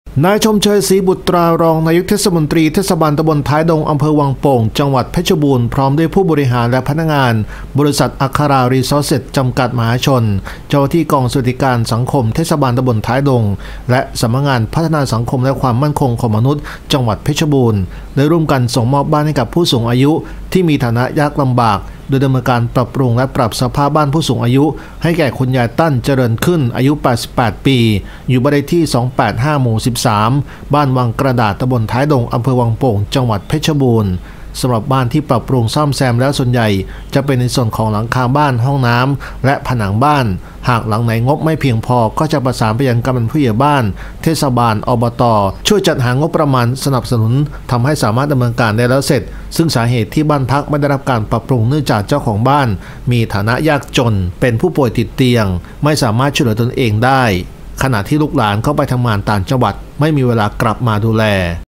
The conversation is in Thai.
นายชมเชยศรีบุตรารองนายกเทศมนตรีเทศบาลตำบลท้ายดงอำเภอวังโป่งจังหวัดเพชรบูรณ์พร้อมด้วยผู้บริหารและพนักงานบริษัทอัครารีซอสเซสจำกัดมหาชนเจ้าหน้าที่กองสวัสดิการสังคมเทศบาลตำบลท้ายดงและสำนักงานพัฒนาสังคมและความมั่นคงของมนุษย์จังหวัดเพชรบูรณ์ได้ร่วมกันส่งมอบบ้านให้กับผู้สูงอายุที่มีฐานะยากลำบากโดยดำเนินการปรับปรุงและปรับสภาพบ้านผู้สูงอายุให้แก่คุณยายตั้นเจริญขึ้นอายุ 88 ปี อยู่บ้านเลขที่ 285 หมู่ 13 บ้านวังกระดาษตำบลท้ายดงอำเภอวังโป่งจังหวัดเพชรบูรณ์สำหรับบ้านที่ปรับปรุงซ่อมแซมแล้วส่วนใหญ่จะเป็นในส่วนของหลังคาบ้านห้องน้ำและผนังบ้านหากหลังไหนงบไม่เพียงพอก็จะประสานไปยังกำนันผู้ใหญ่บ้านเทศบาลอบต.ช่วยจัดหางบประมาณสนับสนุนทำให้สามารถดำเนินการได้แล้วเสร็จซึ่งสาเหตุที่บ้านพักไม่ได้รับการปรับปรุงเนื่องจากเจ้าของบ้านมีฐานะยากจนเป็นผู้ป่วยติดเตียงไม่สามารถช่วยเหลือตนเองได้ขณะที่ลูกหลานเข้าไปทำงานต่างจังหวัดไม่มีเวลากลับมาดูแล